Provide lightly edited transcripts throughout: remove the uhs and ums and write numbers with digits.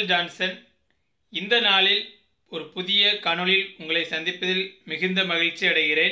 Michael Johnson. இந்த நாளில் ஒரு புதிய காணொளியில் உங்களை சந்திப்பதில் மிகுந்த மகிழ்ச்சி அடைகிறேன்.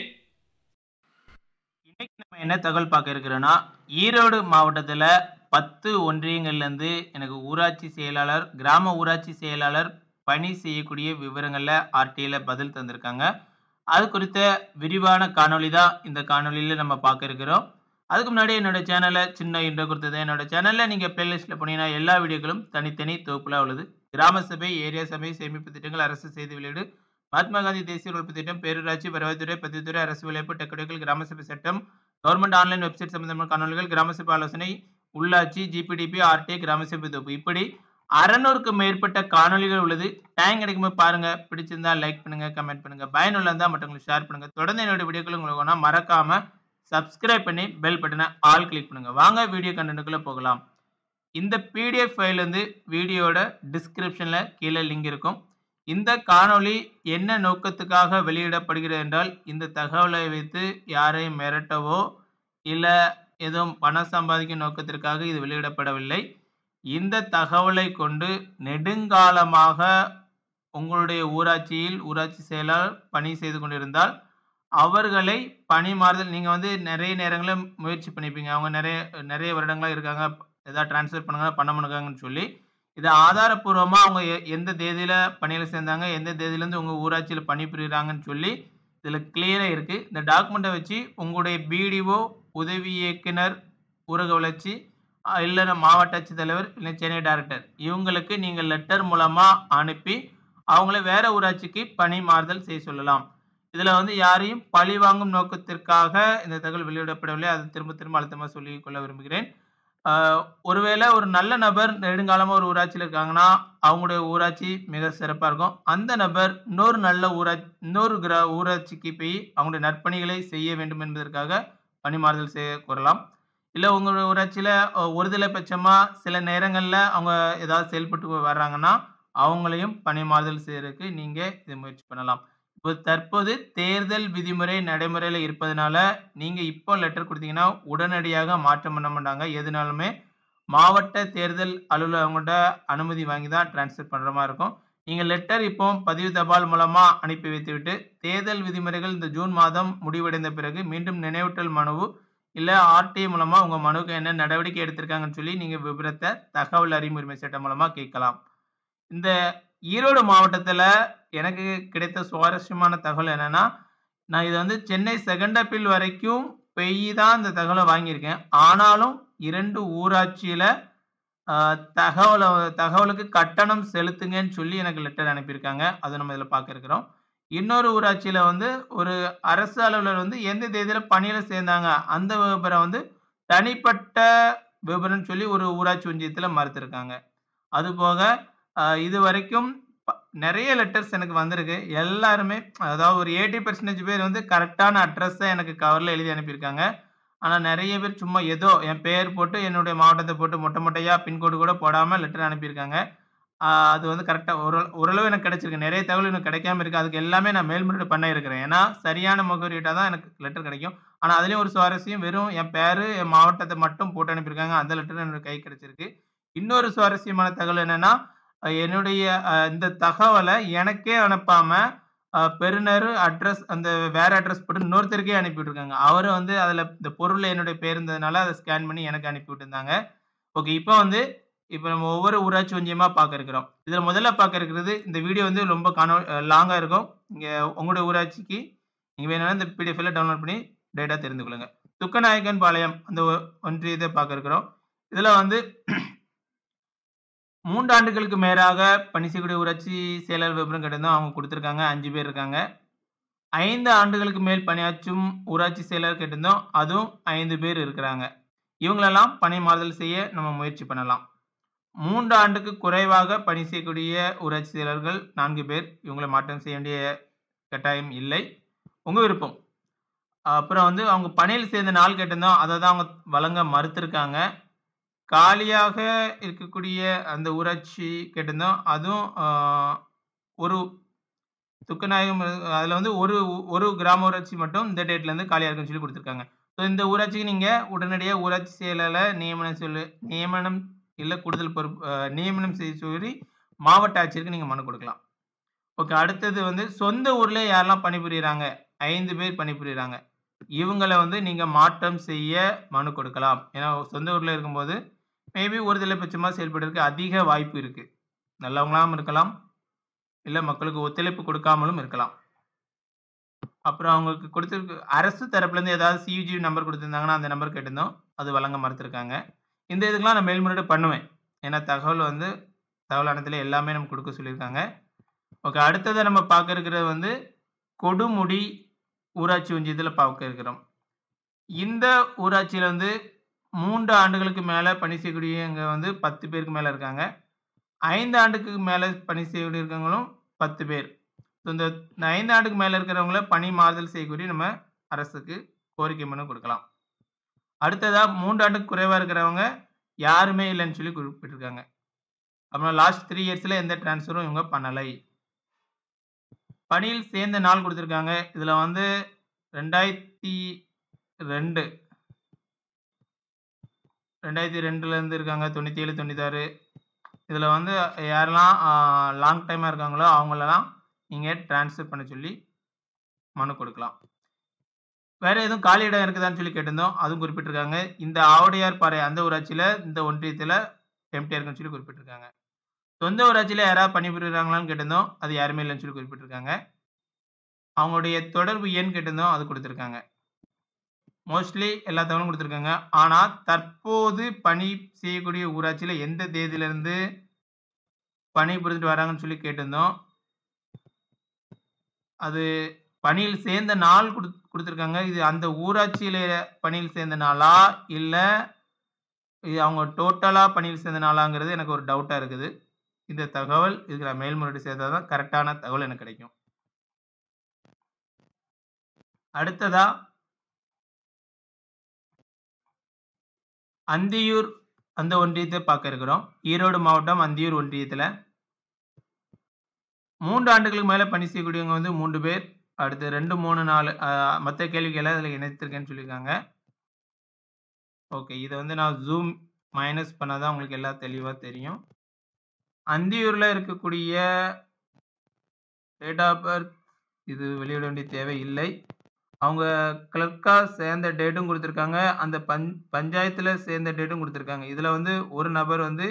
இன்னைக்கு நம்ம என்ன தகவல் பார்க்க இருக்கிறோன்னா, ஈரோடு மாவட்டத்தில் 10 ஒன்றியங்கள்லேருந்து எனக்கு ஊராட்சி செயலாளர், கிராம ஊராட்சி செயலாளர் பணி செய்யக்கூடிய விவரங்களில் ஆர்டிஐயில் பதில் தந்திருக்காங்க. அது குறித்த விரிவான காணொளி தான் இந்த காணொளியில் நம்ம பார்க்க இருக்கிறோம். அதுக்கு முன்னாடி என்னோட சேனலை சின்ன இன்ட்ரோ கொடுத்தது. என்னோட சேனலில் நீங்கள் பிளேலிஸ்ட்டில் போனீங்கன்னா எல்லா வீடியோக்களும் தனித்தனி தொகுப்புலாம் உள்ளது. கிராம சபை, ஏரியா சபை, சேமிப்பு திட்டங்கள், அரசு செய்தி வெளியீடு, மகாத்மா காந்தி தேசிய உழைப்பு திட்டம், பேரூராட்சி, வருவாய்த்துறை, பதிவுத்துறை, அரசு விளையாட்டு, டெக்கடிக்கல், கிராம சபை சட்டம், கவர்மெண்ட் ஆன்லைன் வெப்சைட் சம்பந்தமான காணொலிகள், கிராம சபை ஆலோசனை, உள்ளாட்சி, ஜிபிடிபி, ஆர்டிஐ, கிராம சபை தொகுப்பு, இப்படி 600க்கும் மேற்பட்ட காணொலிகள் உள்ளது. டைம் கிடைக்கும்போது பாருங்க. பிடிச்சிருந்தா லைக் பண்ணுங்க, கமெண்ட் பண்ணுங்க. பயனுள்ள இருந்தால் மற்றவங்களுக்கு ஷேர் பண்ணுங்க. தொடர்ந்து என்னோட வீடியோக்கள் உங்களுக்கு மறக்காம சப்ஸ்கிரைப் பண்ணி பெல் பட்டனை ஆல் கிளிக் பண்ணுங்க. வாங்க வீடியோ கண்டென்ட்டுக்குள்ள போகலாம். இந்த பிடிஎஃப் ஃபைல் வந்து வீடியோட டிஸ்கிரிப்ஷன்ல கீழே லிங்க் இருக்கும். இந்த காணொளி என்ன நோக்கத்துக்காக வெளியிடப்படுகிறது என்றால், இந்த தகவலை வைத்து யாரையும் மிரட்டவோ இல்லை எதுவும் பணம் சம்பாதிக்கும் நோக்கத்திற்காக இது வெளியிடப்படவில்லை. இந்த தகவலை கொண்டு நெடுங்காலமாக உங்களுடைய ஊராட்சியில் ஊராட்சி செயலாளர் பணி செய்து கொண்டிருந்தால் அவர்களை பணி மாறுதல், நீங்கள் வந்து நிறைய நேரங்களில் முயற்சி பண்ணிப்பீங்க. அவங்க நிறைய வருடங்களாக இருக்காங்க, ஏதாவது டிரான்ஸ்ஃபர் பண்ணுங்க பண்ண பண்ணுங்கன்னு சொல்லி இதை ஆதாரப்பூர்வமாக அவங்க எந்த தேதியில் பணியில் சேர்ந்தாங்க, எந்த தேதியிலேருந்து உங்கள் ஊராட்சியில் பணிபுரிகிறாங்கன்னு சொல்லி இதில் கிளியராக இருக்குது. இந்த டாக்குமெண்ட்டை வச்சு உங்களுடைய பிடிஓ, உதவி இயக்குனர், ஊரக வளர்ச்சி, இல்லைன்னா மாவட்ட ஆட்சித்தலைவர், இல்லை சென்னை டைரக்டர், இவங்களுக்கு நீங்கள் லெட்டர் மூலமாக அனுப்பி அவங்கள வேற ஊராட்சிக்கு பணி மாறுதல் செய்ய சொல்லலாம். இதில் வந்து யாரையும் பழி வாங்கும் நோக்கத்திற்காக இந்த தகவல் வெளியிடப்படவில்லை. அதை திரும்ப திரும்ப அழுத்தமாக சொல்லிக் கொள்ள விரும்புகிறேன். ஒருவேளை ஒரு நல்ல நபர் நெடுங்காலமாக ஒரு ஊராட்சியில் இருக்காங்கன்னா அவங்களுடைய ஊராட்சி மிக சிறப்பாக இருக்கும். அந்த நபர் இன்னொரு ஊராட்சிக்கு போய் அவங்களுடைய நற்பணிகளை செய்ய வேண்டும் என்பதற்காக பணி மாறுதல் செய்ய கோரலாம். இல்லை உங்களுடைய ஊராட்சியில் ஒருதலை பட்சமாக சில நேரங்களில் அவங்க ஏதாவது செயல்பட்டு வர்றாங்கன்னா அவங்களையும் பணி மாறுதல் செய்யறதுக்கு நீங்கள் இதை முயற்சி பண்ணலாம். இப்போ தற்போது தேர்தல் விதிமுறை நடைமுறையில் இருப்பதனால நீங்கள் இப்போ லெட்டர் கொடுத்தீங்கன்னா உடனடியாக மாற்றம் பண்ண மாட்டாங்க. எதுனாலுமே மாவட்ட தேர்தல் அலுவலகங்கள்ட்ட அனுமதி வாங்கி தான் டிரான்ஸ்ஃபர் பண்ணுற மாதிரி இருக்கும். நீங்கள் லெட்டர் இப்போ பதிவு தபால் மூலமாக அனுப்பி வைத்துவிட்டு தேர்தல் விதிமுறைகள் இந்த ஜூன் மாதம் முடிவடைந்த பிறகு மீண்டும் நினைவூட்டல் மனுவு இல்லை ஆர்டிஐ மூலமாக உங்கள் மனுவுக்கு என்ன நடவடிக்கை எடுத்திருக்காங்கன்னு சொல்லி நீங்கள் விவரத்தை தகவல் அறியும் உரிமை சட்டம் மூலமாக கேட்கலாம். இந்த ஈரோடு மாவட்டத்தில் எனக்கு கிடைத்த சுவாரஸ்யமான தகவல் என்னன்னா, நான் இதை வந்து சென்னை செகண்ட் அப்பீல் வரைக்கும் போய் தான் இந்த தகவலை வாங்கியிருக்கேன். ஆனாலும் 2 ஊராட்சியில் தகவலுக்கு கட்டணம் செலுத்துங்கன்னு சொல்லி எனக்கு லெட்டர் அனுப்பியிருக்காங்க. அதை நம்ம இதில் பார்க்க இருக்கிறோம். இன்னொரு ஊராட்சியில் வந்து ஒரு அரசு அலுவலர் வந்து எந்த தேதியில் பணியில் சேர்ந்தாங்க அந்த விவரம் வந்து தனிப்பட்ட விவரம்னு சொல்லி ஒரு ஊராட்சி ஒன்றியத்தில் மறுத்திருக்காங்க. அதுபோக இது வரைக்கும் நிறைய லெட்டர்ஸ் எனக்கு வந்திருக்கு. எல்லாருமே அதாவது ஒரு 80% பேர் வந்து கரெக்டான அட்ரஸை எனக்கு கவரில் எழுதி அனுப்பியிருக்காங்க. ஆனால் நிறைய பேர் சும்மா ஏதோ என் பெயர் போட்டு என்னுடைய மாவட்டத்தை போட்டு மொட்டையாக பின்கோடு கூட போடாமல் லெட்டர் அனுப்பியிருக்காங்க. அது வந்து கரெக்டாக ஓரளவு எனக்கு கிடைச்சிருக்கு. நிறைய தகவல் எனக்கு கிடைக்காம இருக்குது. அதுக்கு எல்லாமே நான் மேல்முறையீடு பண்ண இருக்கிறேன். ஏன்னா சரியான முகவரியிட்டால் தான் எனக்கு லெட்டர் கிடைக்கும். ஆனால் அதுலேயும் ஒரு சுவாரஸ்யம், வெறும் என் பேர் என் மாவட்டத்தை மட்டும் போட்டு அனுப்பியிருக்காங்க. அந்த லெட்டர் என்னோட கை கிடைச்சிருக்கு. இன்னொரு சுவாரஸ்யமான தகவல் என்னென்னா, என்னுடைய இந்த தகவலை எனக்கே அனுப்பாமல் பெறுநர் அட்ரஸ் அந்த வேற அட்ரஸ் போட்டு இன்னொருத்தருக்கே அனுப்பிவிட்ருக்காங்க. அவர் வந்து அதில் இந்த பொருளில் என்னுடைய பேர் இருந்ததுனால அதை ஸ்கேன் பண்ணி எனக்கு அனுப்பி விட்டுருந்தாங்க. ஓகே, இப்போ நம்ம ஒவ்வொரு ஊராட்சி ஒன்றியமாக பார்க்க இருக்கிறோம். இதில் முதல்ல பார்க்க இருக்கிறது, இந்த வீடியோ வந்து ரொம்ப லாங்காக இருக்கும். இங்கே உங்களுடைய ஊராட்சிக்கு நீங்கள் வேணும்னா இந்த பிடிஎஃப்ல டவுன்லோட் பண்ணி டேட்டா தெரிந்து கொள்ளுங்க. துக்கநாயக்கன் பாளையம் அந்த ஒன்றியத்தை பார்க்க இருக்கிறோம். இதில் வந்து 3 ஆண்டுகளுக்கு மேலாக பணி செய்யக்கூடிய ஊராட்சி செயலாளர் விவரம் கேட்டிருந்தோம். அவங்க கொடுத்துருக்காங்க. 5 பேர் இருக்காங்க. 5 ஆண்டுகளுக்கு மேல் பணியாற்றும் ஊராட்சி செயலாளர் கேட்டிருந்தோம். அதுவும் 5 பேர் இருக்கிறாங்க. இவங்களெல்லாம் பணி மாறுதல் செய்ய நம்ம முயற்சி பண்ணலாம். 3 ஆண்டுக்கு குறைவாக பணி செய்யக்கூடிய ஊராட்சி செயலர்கள் 4 பேர். இவங்களை மாற்றம் செய்ய வேண்டிய கட்டாயம் இல்லை, உங்கள் விருப்பம். அப்புறம் வந்து அவங்க பணியில் சேர்ந்த நாள் கேட்டிருந்தோம். அதை தான் அவங்க வழங்க மறுத்திருக்காங்க. காலியாக இருக்கக்கூடிய அந்த ஊராட்சி கேட்டிருந்தோம். அதுவும் ஒரு துக்கநாயகம், அதில் வந்து ஒரு கிராம ஊராட்சி மட்டும் இந்த டேட்லேருந்து காலியாக இருக்குன்னு சொல்லி கொடுத்துருக்காங்க. ஸோ இந்த ஊராட்சிக்கு நீங்கள் உடனடியாக ஊராட்சி செயலாளர் நியமனம் இல்லை கூடுதல் பொறுப்பு நியமனம் செய்ய சொல்லி மாவட்ட ஆட்சியருக்கு நீங்க மனு கொடுக்கலாம். ஓகே. அடுத்தது வந்து சொந்த ஊர்ல யாரெல்லாம் பணிபுரியிறாங்க? 5 பேர் பணிபுரியிறாங்க. இவங்கள வந்து நீங்க மாற்றம் செய்ய மனு கொடுக்கலாம். ஏன்னா சொந்த ஊர்ல இருக்கும்போது, மேபி ஒருதலை பட்சமா செயல்படுறதுக்கு அதிக வாய்ப்பு இருக்கு. நல்லவங்களாவும் இருக்கலாம். இல்ல மக்களுக்கு ஒத்துழைப்பு கொடுக்காமலும் இருக்கலாம். அப்புறம் அவங்களுக்கு கொடுத்திருக்கு அரசு தரப்புலேருந்து ஏதாவது சியுஜி நம்பர் குடுத்திருந்தாங்கன்னா, அந்த நம்பர் கேட்டிருந்தோம். அது வழங்க மறுத்திருக்காங்க. இந்த இதுக்கெல்லாம் நான் மேல்முறையீடு பண்ணுவேன். ஏன்னா தகவல் ஆணையத்தில எல்லாமே நமக்கு குடுக்க சொல்லியிருக்காங்க. ஓகே. அடுத்ததா நம்ம பார்க்க இருக்கிறது வந்து கொடுமுடி ஊராட்சி ஒன்றியத்தில பார்க்க இருக்கிறோம். இந்த ஊராட்சியில வந்து 3 ஆண்டுகளுக்கு மேல பணி செய்யக்கூடியவங்க வந்து 10 பேருக்கு மேல இருக்காங்க. 5 ஆண்டுக்கு மேல பணி செய்யக்கூடிய இருக்கவங்களும் 10 பேர். இந்த 5 ஆண்டுக்கு மேல இருக்கிறவங்கள பணி மாறுதல் செய்யக்கூடிய நம்ம அரசுக்கு கோரிக்கை மனு கொடுக்கலாம். அடுத்ததா 3 ஆண்டுக்கு குறைவா இருக்கிறவங்க யாருமே இல்லன்னு சொல்லி குறிப்பிட்டிருக்காங்க. அப்புறம் லாஸ்ட் 3 இயர்ஸ்ல எந்த ட்ரான்ஸ்ஃபரும் இவங்க பண்ணலை. பணியில் சேர்ந்த நாள் குடுத்திருக்காங்க. இதுல வந்து 2002 2002லேருந்து இருக்காங்க. 97, 96 இதுல வந்து யாரெல்லாம் லாங் டைமா இருக்காங்களோ அவங்களலாம் நீங்க ட்ரான்ஸ்ஃபர் பண்ண சொல்லி மனு கொடுக்கலாம். வேற எதுவும் காலி இடம் இருக்குதான்னு சொல்லி கேட்டிருந்தோம். அதுவும் குறிப்பிட்டிருக்காங்க. இந்த ஆவுடையார்பாறை அந்த ஊராட்சியில இந்த ஒன்றியத்தில எம்ப்டியா இருக்குன்னு சொல்லி குறிப்பிட்டிருக்காங்க. சொந்த ஊராட்சியில யாராவது பணிபுரியிறாங்களான்னு கேட்டிருந்தோம். அது யாருமே இல்லன்னு சொல்லி குறிப்பிட்டிருக்காங்க. அவங்களுடைய தொடர்பு எண் கேட்டிருந்தோம். அது குடுத்திருக்காங்க. மோஸ்ட்லி எல்லா தகவலும் குடுத்திருக்காங்க. ஆனா தற்போது பணி செய்யக்கூடிய ஊராட்சியில எந்த தேதியிலிருந்து பணிபுரிந்துட்டு வராங்கன்னு சொல்லி கேட்டிருந்தோம். அது பணியில் சேர்ந்த நாள் குடுத்திருக்காங்க. இது அந்த ஊராட்சியில பணியில் சேர்ந்த நாளா? இல்ல இது அவங்க டோட்டலா பணியில் சேர்ந்த நாளாங்கிறது எனக்கு ஒரு டவுட்டா இருக்குது. இந்த தகவல் இதுக்கு நான் மேல்முறையீடு செய்தா தான் கரெக்ட்டான தகவல் எனக்கு கிடைக்கும். அடுத்ததா அந்தியூர் அந்த ஒன்றியத்த பார்க்க இருக்கிறோம். ஈரோடு மாவட்டம் அந்தியூர் ஒன்றியத்தில 3 ஆண்டுகளுக்கு மேல பணி செய்யக்கூடியவங்க வந்து 3 பேர். அடுத்து 2, 3, 4 மத்த கேள்விகள இதில இணைத்திருக்கேன்னு சொல்லியிருக்காங்க. ஓகே. இத வந்து நான் ஜூம் மைனஸ் பண்ணா தான் உங்களுக்கு எல்லாம் தெளிவா தெரியும். அந்தியூர்ல இருக்கக்கூடிய டேட் ஆஃப் பர்த் இது வெளியிட வேண்டிய தேவை இல்லை. அவங்க கிளர்க்கா சேர்ந்த டேட்டும் குடுத்திருக்காங்க. அந்த பஞ்சாயத்துல சேர்ந்த டேட்டும் குடுத்திருக்காங்க. இதுல வந்து ஒரு நபர் வந்து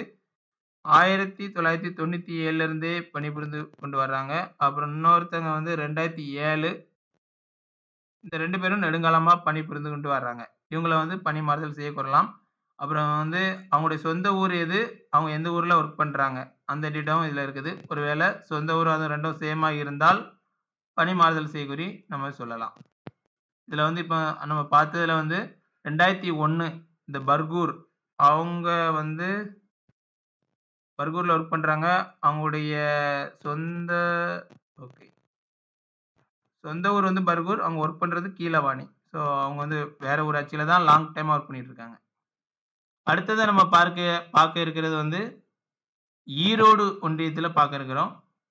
1997ல இருந்தே பணிபுரிந்து கொண்டு வர்றாங்க. அப்புறம் இன்னொருத்தங்க வந்து 2007 இந்த 2 பேரும் நெடுங்காலமா பணிபுரிந்து கொண்டு வர்றாங்க. இவங்கள வந்து பணி மாறுதல் செய்ய கோரலாம். அப்புறம் வந்து அவங்களுடைய சொந்த ஊர் எது? அவங்க எந்த ஊர்ல வொர்க் பண்றாங்க? அந்த டேட்டாவும் இதுல இருக்குது. ஒருவேள சொந்த ஊர் அது 2ம் சேமா இருந்தால் பணி மாறுதல் செய்யக்கோரி நம்ம சொல்லலாம். இதுல வந்து இப்ப நம்ம பார்த்ததுல வந்து 2001 இந்த பர்கூர் அவங்க வந்து பர்கூர்ல வொர்க் பண்றாங்க. அவங்களுடைய சொந்த ஓகே. சொந்த ஊர் வந்து பர்கூர். அவங்க வொர்க் பண்றது கீழவாணி. ஸோ அவங்க வந்து வேற ஊராட்சியில தான் லாங் டைமா வொர்க் பண்ணிட்டு இருக்காங்க. அடுத்ததா நம்ம பார்க்க இருக்கிறது வந்து ஈரோடு ஒன்றியத்தில பார்க்க இருக்கிறோம்.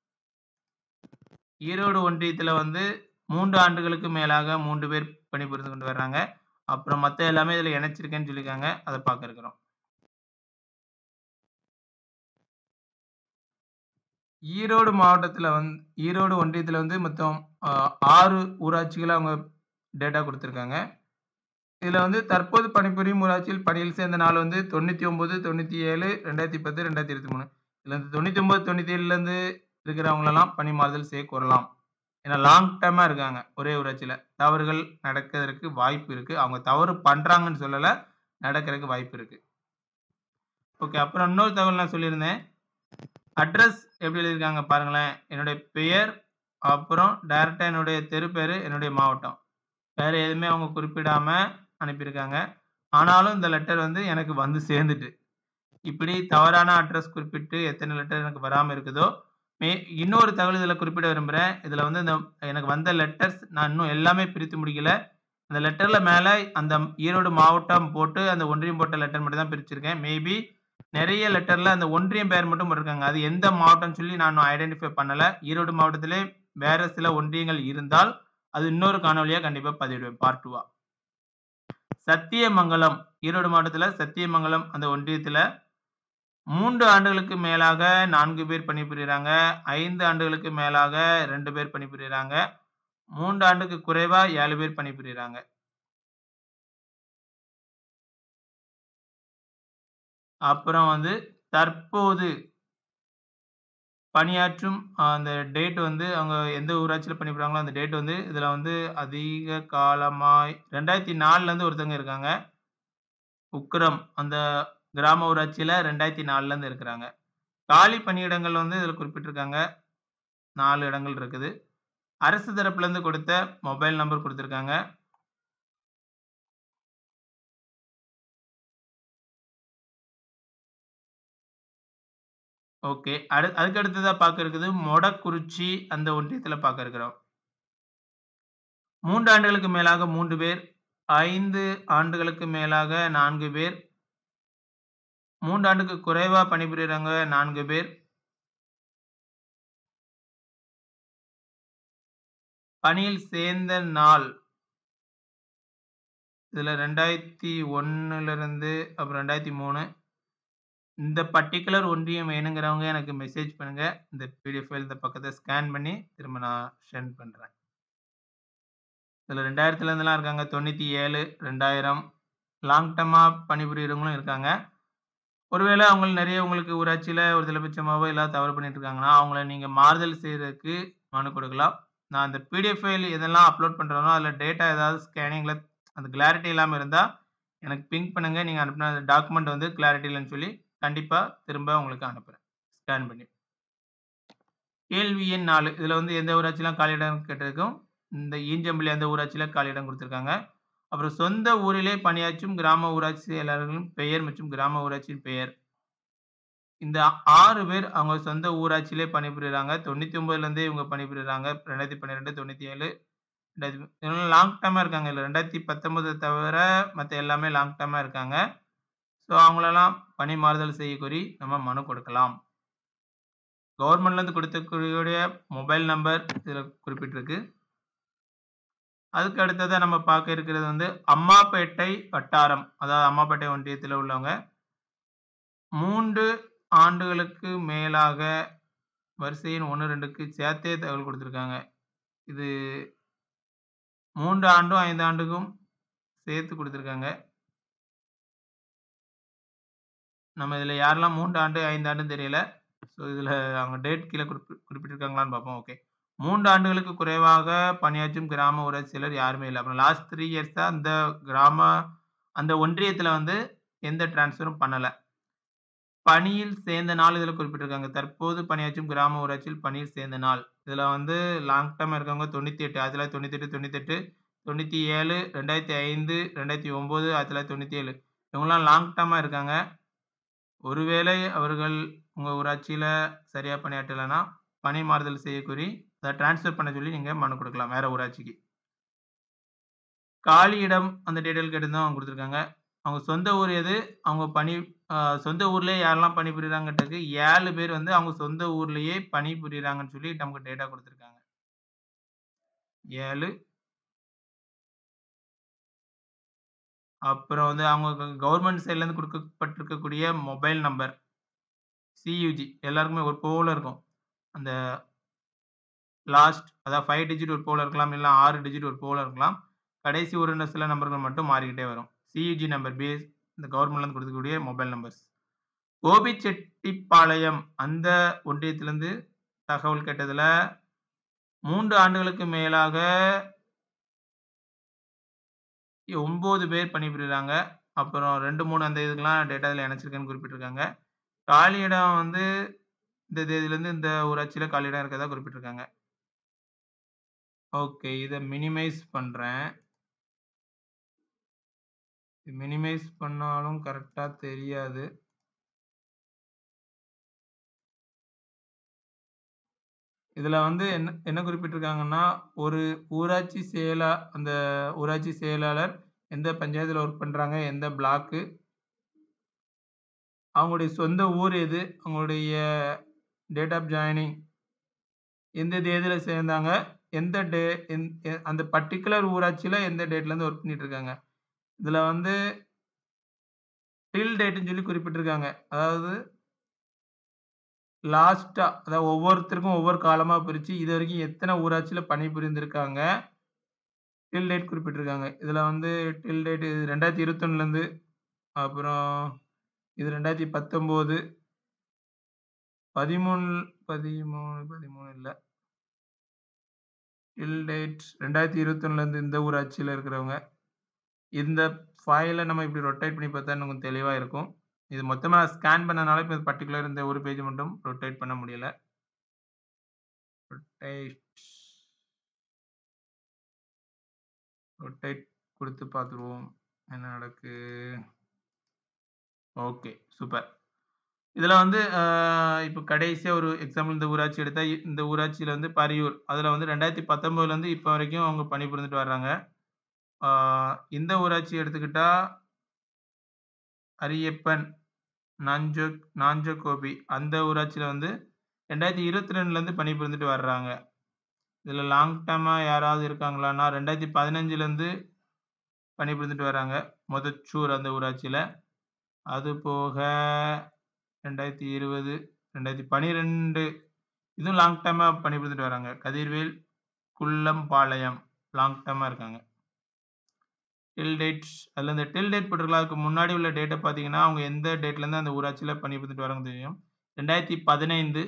ஈரோடு ஒன்றியத்தில வந்து 3 ஆண்டுகளுக்கு மேலாக 3 பேர் பணிபுரிந்து கொண்டு வர்றாங்க. அப்புறம் மத்த எல்லாமே இதில இணைச்சிருக்கேன்னு சொல்லியிருக்காங்க. அத பார்க்க இருக்கிறோம். ஈரோடு ஒன்றியத்தில வந்து மொத்தம் 6 ஊராட்சிகள அவங்க டேட்டா குடுத்திருக்காங்க. இதுல வந்து தற்போது பணிபுரியும் ஊராட்சியில் பணியில் சேர்ந்த நாள் வந்து 99, 97, 2010, 2023. இதுல 99, 97லேருந்து இருக்கிறவங்களெல்லாம் பணி மாறுதல் செய்ய கோரலாம். ஏன்னா லாங் டர்மா இருக்காங்க. ஒரே ஊராட்சியில. தவறுகள் நடக்கிறதற்கு வாய்ப்பு இருக்கு. அவங்க தவறு பண்றாங்கன்னு சொல்லல. நடக்கிறதுக்கு வாய்ப்பு இருக்கு. ஓகே. அப்புறம் இன்னொரு தகவல் நான் சொல்லியிருந்தேன். அட்ரஸ் எப்படி எழுதியிருக்காங்க பாருங்களேன். என்னுடைய பெயர், அப்புறம் டைரக்ட்டா என்னுடைய தெரு பேரு, என்னுடைய மாவட்டம். வேற எதுவுமே அவங்க குறிப்பிடாம அனுப்பியிருக்காங்க. ஆனாலும் இந்த லெட்டர் வந்து எனக்கு வந்து சேர்ந்துட்டு. இப்படி தவறான அட்ரஸ் குறிப்பிட்டு எத்தனை லெட்டர் எனக்கு வராம இருக்குதோ, இன்னொரு தகவல் இதில குறிப்பிட விரும்புறேன். இதில வந்து எனக்கு வந்த லெட்டர்ஸ் நான் இன்னும் எல்லாமே பிரித்து முடிக்கல. அந்த லெட்டர்ல மேல அந்த ஈரோடு மாவட்டம் போட்டு, அந்த ஒன்றியம் போட்ட லெட்டர் மட்டும் தான் பிரிச்சிருக்கேன். மேபி நெறைய லெட்டர்ல அந்த ஒன்றியம் பெயர் மட்டும் போட்டிருக்காங்க. அது எந்த மாவட்டம்னு சொல்லி நான் இன்னும் ஐடென்டிஃபை பண்ணல. ஈரோடு மாவட்டத்திலே வேற சில ஒன்றியங்கள் இருந்தால், அது இன்னொரு காணொளியா கண்டிப்பா பதிவிடுவேன். பார்ட் 2வா. சத்தியமங்கலம் ஈரோடு மாவட்டத்தில சத்தியமங்கலம் அந்த ஒன்றியத்தில 3 ஆண்டுகளுக்கு மேலாக 4 பேர் பணிபுரியிறாங்க. 5 ஆண்டுகளுக்கு மேலாக 2 பேர் பணிபுரியிறாங்க. 3 ஆண்டுக்கு குறைவா 7 பேர் பணிபுரியிறாங்க. அப்புறம் வந்து தற்போது பணியாற்றும் அந்த டேட் வந்து அவங்க எந்த ஊராட்சியில பணிபுரிறாங்களோ அந்த டேட் வந்து இதுல வந்து அதிக காலமாய் 2004லேருந்து ஒருத்தவங்க இருக்காங்க. உக்கிரம் அந்த கிராம ஊராட்சியில 2004லேருந்து இருக்கிறாங்க. காலி பணியிடங்கள் வந்து இதுல குறிப்பிட்டிருக்காங்க. 4 இடங்கள் இருக்குது. அரசு தரப்புலேருந்து கொடுத்த மொபைல் நம்பர் குடுத்திருக்காங்க. ஓகே. அதுக்கு அடுத்ததா பார்க்க இருக்குது மொடக்குறிச்சி அந்த ஒன்றியத்தில பார்க்க இருக்கிறோம். 3 ஆண்டுகளுக்கு மேலாக 3 பேர், 5 ஆண்டுகளுக்கு மேலாக 4 பேர், 3 ஆண்டுக்கு குறைவா பணிபுரியிறவங்க 4 பேர். பணியில் சேர்ந்த நாள் இதுல 2001லிருந்து அப்புறம் 2003 இந்த பர்ட்டிகுலர் ஒன்றியம் வேணுங்கிறவங்க எனக்கு மெசேஜ் பண்ணுங்க. இந்த பிடிஎஃப் ஃபைல் இந்த பக்கத்த ஸ்கேன் பண்ணி திரும்ப நான் சென்ட் பண்றேன். இதுல 2000லேருந்துலாம் இருக்காங்க. 97, 2000 லாங் டர்மா பணிபுரியறவங்களும் இருக்காங்க. ஒருவேளை உங்களுக்கு ஊராட்சியில ஒரு தலைபட்சமாவோ ஏதாவது தவறு பண்ணிட்டு இருக்காங்கன்னா, அவங்கள நீங்க மாறுதல் செய்றதுக்கு மனு கொடுக்கலாம். நான் அந்த பிடிஎஃப் ஃபைல் எதெல்லாம் அப்லோட் பண்றேனோ, அதில டேட்டா ஏதாவது ஸ்கேனிங்ல அந்த கிளாரிட்டி இல்லாம இருந்தா, எனக்கு பிங் பண்ணுங்க. நீங்க அனுப்புன டாக்குமெண்ட் வந்து கிளாரிட்டி இல்லன்னு சொல்லி, கண்டிப்பா திரும்ப உங்களுக்கு அனுப்புறேன். ஸ்கேன் பண்ணி. கேள்வி எண் 4 இதுல வந்து எந்த ஊராட்சிலாம் காலியிடம் கேட்டிருக்கும். இந்த ஈஞ்சம்பள்ளி அந்த ஊராட்சியில காலியிடம் குடுத்திருக்காங்க. அப்புறம் சொந்த ஊரிலே பணியாற்றும் கிராம ஊராட்சி செயலாளர்களின் பெயர் மற்றும் கிராம ஊராட்சியின் பெயர். இந்த 6 பேர் அவங்க சொந்த ஊராட்சியிலே பணிபுரியிறாங்க. 99லேருந்தே இவங்க பணிபுரியிறாங்க. 2012, 97, 2000 இவங்கலாம் லாங் டர்மா இருக்காங்க. இதுல 2019 தவிர மத்த எல்லாமே லாங் டர்மா இருக்காங்க. ஸோ அவங்களலாம் பணி மாறுதல் செய்யக்கோரி நம்ம மனு கொடுக்கலாம். கவர்மெண்ட்லேருந்து கொடுக்கக்கூடிய மொபைல் நம்பர் இதுல குறிப்பிட்டிருக்கு. அதுக்கு அடுத்ததா நம்ம பார்க்க இருக்கிறது வந்து அம்மாப்பேட்டை வட்டாரம். அதாவது அம்மாப்பேட்டை ஒன்றியத்தில உள்ளவங்க. 3 ஆண்டுகளுக்கு மேலாக வரிசை எண் 1, 2க்கு சேர்த்தே தகவல் குடுத்திருக்காங்க. இது 3 ஆண்டும், 5 ஆண்டுக்கும் சேர்த்து குடுத்திருக்காங்க. நம்ம இதுல யாரெல்லாம் 3 ஆண்டு, 5 ஆண்டுன்னு தெரியல. ஸோ இதுல அவங்க டேட் கீழ குறிப்பிட்டிருக்காங்களான்னு பார்ப்போம். ஓகே. 3 ஆண்டுகளுக்கு குறைவாக பணியாற்றும் கிராம ஊராட்சி செயலர் யாருமே இல்ல. அப்புறம் லாஸ்ட் 3 இயர்ஸா அந்த ஒன்றியத்தில வந்து எந்த டிரான்ஸ்ஃபரும் பண்ணல. பணியில் சேர்ந்த நாள் இதுல குறிப்பிட்டிருக்காங்க. தற்போது பணியாற்றும் கிராம ஊராட்சியில் பணியில் சேர்ந்த நாள். இதுல வந்து லாங் டர்மா இருக்கவங்க 98, 1998, 97, 2005, 2009, 1997 இவங்கலாம் லாங் டர்மா இருக்காங்க. ஒருவேளை அவர்கள் உங்க ஊராட்சியில சரியா பணியாற்றலன்னா, பணி மாறுதல் செய்யக்கோரி அத டிரான்ஸ்ஃபர் பண்ண சொல்லி நீங்க மனு கொடுக்கலாம் வேற ஊராட்சிக்கு. காலி இடம் அந்த டீட்டெயில் கேட்டிருந்தோம் அவங்க குடுத்துருக்காங்க. அவங்க சொந்த ஊர் எது? அவங்க சொந்த ஊர்லயே யாரெல்லாம் பணிபுரியிறாங்கன்றதுக்கு 7 பேர் வந்து அவங்க சொந்த ஊர்லயே பணிபுரியிறாங்கன்னு சொல்லி நமக்கு டேட்டா குடுத்துருக்காங்க. 7 அப்புறம் வந்து அவங்க கவர்ன்மென்ட் சைட்லருந்து குடுக்கப்பட்டிருக்கக்கூடிய மொபைல் நம்பர். சியுஜி எல்லாருக்குமே ஒரு போல இருக்கும். அந்த அதாவது 5 டிஜிட் ஒரு போல இருக்கலாம். இல்ல 6 டிஜிட் ஒரு போல இருக்கலாம். கடைசி ஒரு சில நம்பர்கள் மட்டும் மாறிக்கிட்டே வரும். சியுஜி நம்பர் பேஸ் இந்த கவர்ன்மென்ட்லருந்து குடுக்கக்கூடிய மொபைல் நம்பர்ஸ். கோபிச்செட்டிப்பாளையம் அந்த ஒன்றியத்திலிருந்து தகவல் கேட்டதுல 3 ஆண்டுகளுக்கு மேலாக 9 பேர் பணிபுரியிறாங்க. அப்புறம் 2, 3 அந்த இதுக்கெல்லாம் டேட்டா இதுல இணைச்சிருக்கேன்னு குறிப்பிட்டிருக்காங்க. காலி இடம் வந்து இந்த தேதியிலிருந்து இந்த ஊராட்சியில காலி இடம் இருக்கிறதா குறிப்பிட்டிருக்காங்க. ஓகே. இத மினிமைஸ் பண்றேன். மினிமைஸ் பண்ணாலும் கரெக்ட்டா தெரியாது. இதுல வந்து என்ன குறிப்பிட்டிருக்காங்கன்னா, ஒரு அந்த ஊராட்சி செயலாளர் எந்த பஞ்சாயத்துல ஒர்க் பண்றாங்க, எந்த பிளாக்கு, அவங்களுடைய சொந்த ஊர் எது, அவங்களுடைய டேட் ஆஃப் ஜாயினிங் எந்த தேதியில சேர்ந்தாங்க, எந்த டே எந் எ அந்த பர்ட்டிகுலர் ஊராட்சியில எந்த டேட்லேருந்து ஒர்க் பண்ணிட்டு இருக்காங்க. இதுல வந்து டில் டேட்ன்னு சொல்லி குறிப்பிட்டிருக்காங்க. அதாவது லாஸ்ட்டா அதாவது ஒவ்வொருத்தருக்கும் ஒவ்வொரு காலமா பிரிச்சு, இதுவரைக்கும் எத்தன ஊராட்சியில பணிபுரிந்திருக்காங்க, டில் டேட் குறிப்பிட்டிருக்காங்க. இதுல வந்து டில் டேட் 2021லேருந்து அப்புறம் இது 2019 13 13 இல்ல. டில் டேட் 2021லேருந்து இந்த ஊராட்சியில இருக்கிறவங்க. இந்த ஃபைல நம்ம இப்படி ரொட்டேட் பண்ணி பார்த்தா இன்னும் கொஞ்சம் தெளிவா இருக்கும். இது மொத்தமா ஸ்கேன் பண்ணனால இப்ப பர்ட்டிகுலர் இந்த ஒரு பேஜ் மட்டும் ரொட்டேட் பண்ண முடியல. ரொட்டேட் ரொட்டேட் குடுத்து பார்த்துருவோம். என்ன நடக்கு? ஓகே. சூப்பர். இதுல வந்து இப்ப கடைசியா ஒரு எக்ஸாம்பிள் இந்த ஊராட்சி எடுத்தா, இந்த ஊராட்சியில வந்து பரியூர். அதுல வந்து 2019லேருந்து இப்ப வரைக்கும் அவங்க பணிபுரிந்துட்டு வர்றாங்க. ஆ இந்த ஊராட்சி எடுத்துக்கிட்டா, அரியப்பன், நாஞ்சகோபி அந்த ஊராட்சியில வந்து 2022லேருந்து பணிபுரிந்துட்டு வர்றாங்க. இதுல லாங் டெர்மா யாராவது இருக்காங்களான்னா, 2015லேருந்து பணிபுரிந்துட்டு வர்றாங்க. மொதச்சூர் அந்த ஊராட்சியில. அது போக 2020, 2012 இதுவும் லாங் டெர்மா பணிபுரிந்துட்டு வர்றாங்க. கதிர்வேல், குள்ளம்பாளையம் லாங் டெர்மா இருக்காங்க. டில் டேட் அதுல இந்த டில் டேட் போட்டிருக்கலாம். அதுக்கு முன்னாடி உள்ள டேட்ட பார்த்தீங்கன்னா, அவங்க எந்த டேட்லேருந்து அந்த ஊராட்சியில பணிபுரிந்துட்டு வராங்கன்னு தெரியும். 2015,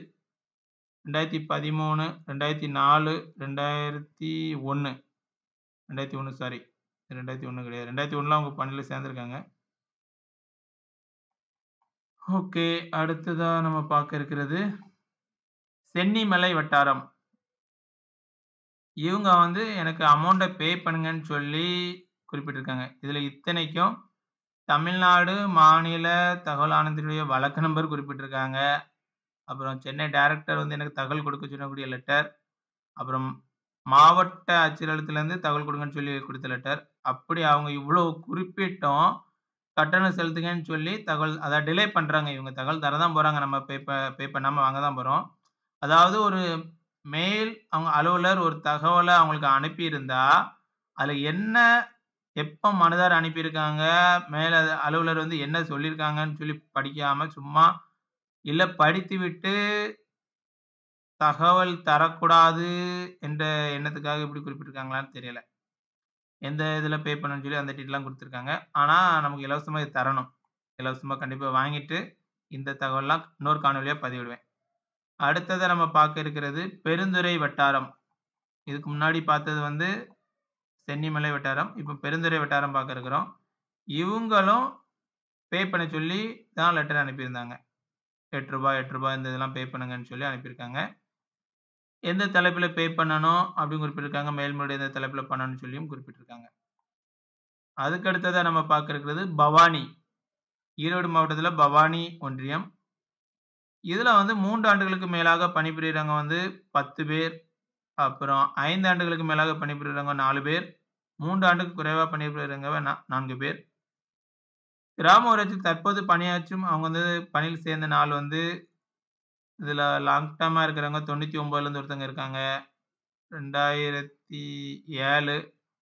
2013, 2004, 2001 2001 சாரி. 2001 கிடையாது. 2001ல அவங்க பணியில சேர்ந்திருக்காங்க. ஓகே. அடுத்ததா நம்ம பார்க்க இருக்கிறது, சென்னிமலை வட்டாரம். இவங்க வந்து எனக்கு அமௌண்ட்ட பே பண்ணுங்கன்னு சொல்லி குறிப்பிட்டிருக்காங்க. இதுல இத்தனைக்கும் தமிழ்நாடு மாநில தகவல் ஆணையத்தினுடைய வழக்கு நம்பர் குறிப்பிட்டிருக்காங்க. அப்புறம் சென்னை டைரக்டர் வந்து எனக்கு தகவல் கொடுக்க சொல்லக்கூடிய லெட்டர். அப்புறம் மாவட்ட ஆட்சியர் அலுவலகத்திலேருந்து தகவல் கொடுங்கன்னு சொல்லி குடுத்த லெட்டர். அப்படி அவங்க இவ்வளோ குறிப்பிட்டும், கட்டணம் செலுத்துங்கன்னு சொல்லி தகவல் அதாவது டிலே பண்றாங்க. இவங்க தகவல் தர தான் போறாங்க. நம்ம பே பண்ணாம வாங்க தான் போறோம். அதாவது ஒரு மெயில் அவங்க அலுவலர் ஒரு தகவல அவங்களுக்கு அனுப்பியிருந்தா, அதுல என்ன எப்ப மனுதாரர் அனுப்பியிருக்காங்க, மேல அலுவலர் வந்து என்ன சொல்லியிருக்காங்கன்னு சொல்லி படிக்காம, சும்மா இல்ல படித்துவிட்டு தகவல் தரக்கூடாது என்ற எண்ணத்துக்காக இப்படி குறிப்பிட்டிருக்காங்களான்னு தெரியல. எந்த இதில பே பண்ணணும்னு சொல்லி அந்த டீட்டெயில்லாம் குடுத்துருக்காங்க. ஆனா, நமக்கு இலவசமா இது தரணும். இலவசமா கண்டிப்பா வாங்கிட்டு, இந்த தகவல்லாம் இன்னொரு காணொளியா பதிவிடுவேன். அடுத்ததா நம்ம பார்க்க இருக்கிறது பெருந்துறை வட்டாரம். இதுக்கு முன்னாடி பார்த்தது வந்து சென்னிமலை வட்டாரம். இப்ப பெருந்துறை வட்டாரம் பார்க்க இருக்கிறோம். இவங்களும் பே பண்ண சொல்லி தான் லெட்டர் அனுப்பியிருந்தாங்க. ரூ. 8 இந்த இதெல்லாம் பே பண்ணுங்கன்னு சொல்லி அனுப்பியிருக்காங்க. எந்த தலைப்பில பே பண்ணணும் அப்படின்னு குறிப்பிட்டிருக்காங்க. மேல்முறையீடு எந்த தலைப்பில பண்ணணும்னு சொல்லியும் குறிப்பிட்டிருக்காங்க. அதுக்கு அடுத்ததா நம்ம பார்க்க இருக்கிறது பவானி. ஈரோடு மாவட்டத்தில பவானி ஒன்றியம். இதுல வந்து 3 ஆண்டுகளுக்கு மேலாக பணிபுரியறவங்க வந்து 10 பேர். அப்புறம் 5 ஆண்டுகளுக்கு மேலாக பணிபுரியறவங்க 4 பேர். 3 ஆண்டுக்கு குறைவா பணிபுரியறவங்க 4 பேர். கிராம ஊராட்சி தற்போது பணியாற்றும் அவங்க வந்து பணியில் சேர்ந்த நாள் வந்து இதுல லாங் டெர்மா இருக்கிறவங்க 99லேருந்து ஒருத்தங்க இருக்காங்க. 2007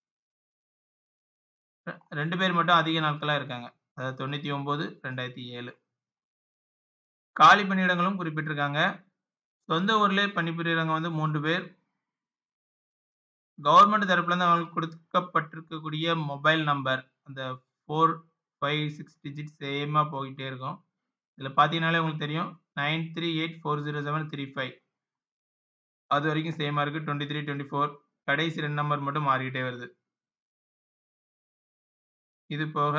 2 பேர் மட்டும் அதிக நாட்களா இருக்காங்க. அதாவது 99, 2007. காலி பணியிடங்களும் குறிப்பிட்டிருக்காங்க. சொந்த ஊர்லயே பணிபுரியறவங்க வந்து 3 பேர். கவர்ன்மெண்ட் தரப்புலருந்து அவங்களுக்கு கொடுக்கப்பட்டிருக்கக்கூடிய மொபைல் நம்பர் அந்த 4, 5, 6 டிஜிட் சேமா போயிட்டே இருக்கும். இதுல பார்த்தீங்கன்னாலே உங்களுக்கு தெரியும். 93840735 அதுவரைக்கும் சேமா இருக்கு. 23, 24 கடைசி 2 நம்பர் மட்டும் மாறிக்கிட்டே வருது. இது போக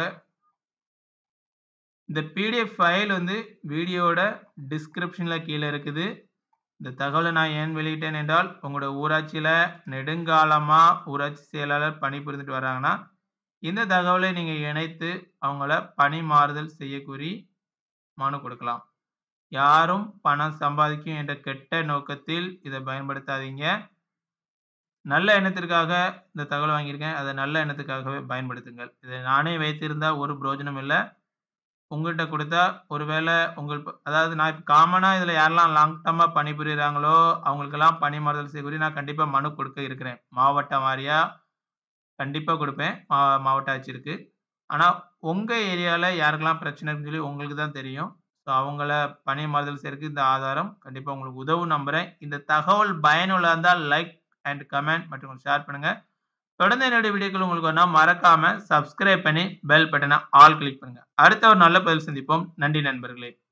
இந்த பிடிஎஃப் ஃபைல் வந்து வீடியோவோட டிஸ்கிரிப்ஷன்ல கீழ இருக்குது. இந்த தகவல நான் ஏன் வெளியிட்டேன் என்றால், உங்களோட ஊராட்சியில நெடுங்காலமா ஊராட்சி செயலாளர் பணிபுரிந்துட்டு வர்றாங்கன்னா, இந்த தகவலை நீங்க இணைத்து அவங்கள பணி மாறுதல் செய்யக்கோரி மனு கொடுக்கலாம். யாரும் பணம் சம்பாதிக்கும் என்ற கெட்ட நோக்கத்தில் இத பயன்படுத்தாதீங்க. நல்ல எண்ணத்திற்காக இந்த தகவல வாங்கியிருக்கேன். அத நல்ல எண்ணத்துக்காகவே பயன்படுத்துங்கள். இத நானே வைத்திருந்தா ஒரு பிரயோஜனம் இல்ல. உங்கள்ட்ட குடுத்தா ஒருவேள அதாவது நான் இப்ப காமனா இதுல யாரெல்லாம் லாங் டெர்மா பணிபுரியிறாங்களோ, அவங்களுக்கெல்லாம் பணி மாறுதல் செய்யக்கோரி நான் கண்டிப்பா மனு கொடுக்க இருக்கிறேன். மாவட்டம் வாரியா கண்டிப்பா குடுப்பேன். மாவட்ட ஆட்சியருக்கு. ஆனா, உங்க ஏரியால யாருக்கெல்லாம் பிரச்சனை இருக்குன்னு சொல்லி உங்களுக்கு தான் தெரியும். ஸோ அவங்கள பணி மாறுதல் செய்றதுக்கு இந்த ஆதாரம் கண்டிப்பா உங்களுக்கு உதவும் நம்புறேன். இந்த தகவல் பயனுள்ளதா இருந்தால் லைக் அண்ட் கமெண்ட் மற்றும் ஷேர் பண்ணுங்க. தொடர்ந்து என்னுடைய வீடியோக்கள் உங்களுக்கு வேணும்னா மறக்காம சப்ஸ்கிரைப் பண்ணி பெல் பட்டனை ஆல் கிளிக் பண்ணுங்க. அடுத்த ஒரு நல்ல பதிவில் சந்திப்போம். நன்றி நண்பர்களே.